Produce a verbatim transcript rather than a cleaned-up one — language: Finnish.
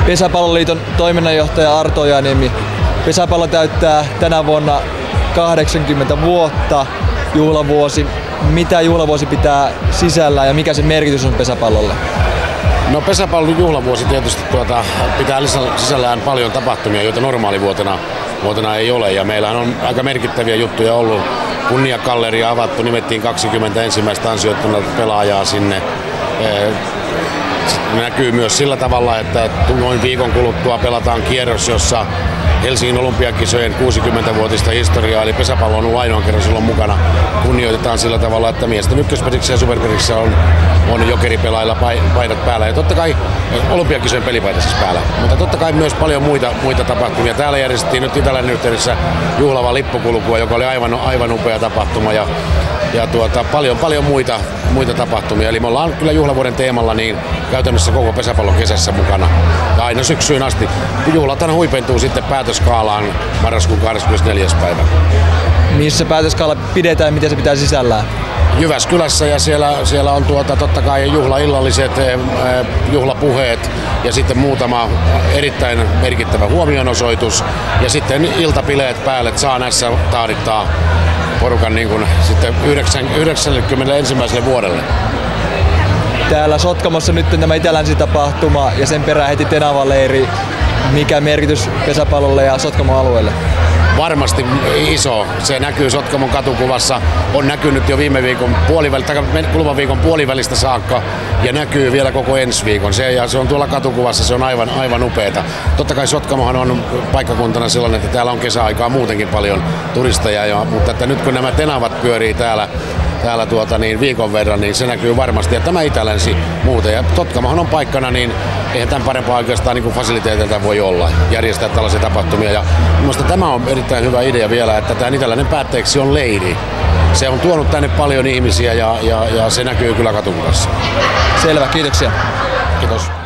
Pesäpalloliiton toiminnanjohtaja Arto Ojaniemi. Pesäpallo täyttää tänä vuonna kahdeksankymmentä vuotta, juhlavuosi. Mitä juhlavuosi pitää sisällään ja mikä sen merkitys on pesäpallolle? No pesäpallon juhlavuosi tietysti tuota, pitää sisällään paljon tapahtumia, joita normaalivuotena vuotena ei ole. Ja meillähän on aika merkittäviä juttuja ollut. Kunniakalleria avattu, nimettiin kaksikymmentä ensimmäistä ansioittunutta pelaajaa sinne. Näkyy myös sillä tavalla, että noin viikon kuluttua pelataan kierros, jossa Helsingin olympiakisojen kuusikymmentävuotista historiaa, eli pesäpallo on ollut ainoa kerran silloin mukana. Kunnioitetaan sillä tavalla, että miesten ykköspedissä ja superpedissä on, on jokeripelailla paidat päällä. Ja totta kai olympiakisojen pelipaita siis päällä. Mutta totta kai myös paljon muita, muita tapahtumia. Täällä järjestettiin nyt Itälän yhteydessä juhlava lippukulkua, joka oli aivan, aivan upea tapahtuma. Ja, ja tuota, paljon, paljon muita, muita tapahtumia. Eli me ollaan kyllä juhlavuoden teemalla niin käytännössä koko pesäpallon kesässä mukana. Ja aina syksyyn asti. Juhlathan huipentuu sitten päätöskaalaan marraskuun kahdeskymmenesneljäs päivä. Missä päätöskaala pidetään ja mitä se pitää sisällään? Jyväskylässä ja siellä, siellä on tuota, totta kai juhlaillalliset, eh, juhlapuheet ja sitten muutama erittäin merkittävä huomionosoitus ja sitten iltapileet päälle, että saa näissä taadittaa porukan niin kuin sitten yhdeksänkymmentäensimmäiselle vuodelle. Täällä Sotkamossa nyt on tämä Itä-Länsi-tapahtuma ja sen perään heti Tenava-leiri. Mikä merkitys pesäpallolle ja Sotkamon alueelle? Varmasti iso. Se näkyy Sotkamon katukuvassa. On näkynyt jo viime viikon puolivälistä, kuluvan viikon puolivälistä saakka ja näkyy vielä koko ensi viikon. Se, ja se on tuolla katukuvassa, se on aivan, aivan upeeta. Totta kai Sotkamohan on paikkakuntana sellainen, että täällä on kesäaikaa muutenkin paljon turisteja, ja, mutta että nyt kun nämä tenavat pyörii täällä, täällä tuota, niin viikon verran, niin se näkyy varmasti. Ja tämä Itä-Länsi muuten. Ja Sotkamohan on paikkana, niin eihän tämän parempaa oikeastaan niin fasiliteetiltä voi olla järjestää tällaisia tapahtumia. Ja minusta tämä on erittäin hyvä idea vielä, että tämä Itä-Lännen päätteeksi on leiri. Se on tuonut tänne paljon ihmisiä ja, ja, ja se näkyy kyllä katukuvassa. Selvä, kiitoksia. Kiitos.